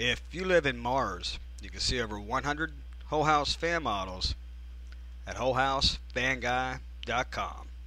If you live in Mars, you can see over 100 Whole House fan models at WholeHouseFanGuy.com.